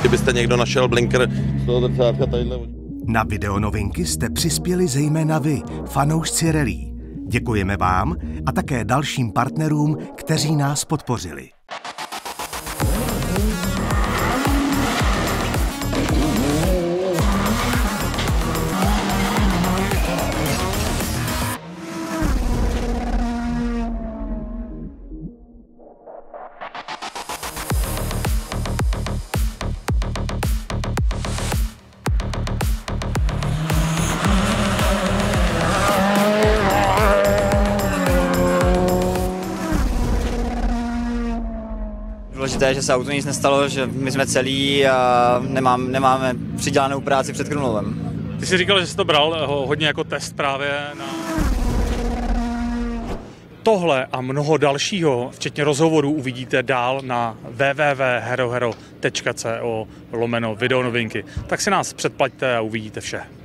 Kdybyste někdo našel blinker z toho zrcátka tadyhle. Na videonovinky jste přispěli zejména vy, fanoušci rallye. Děkujeme vám a také dalším partnerům, kteří nás podpořili. Důležité je, že se autu nic nestalo, že my jsme celí a nemáme přidělanou práci před Krumlovem. Ty jsi říkal, že jsi to bral hodně jako test právě na... Tohle a mnoho dalšího, včetně rozhovorů, uvidíte dál na www.herohero.co/videonovinky. Tak si nás předplaťte a uvidíte vše.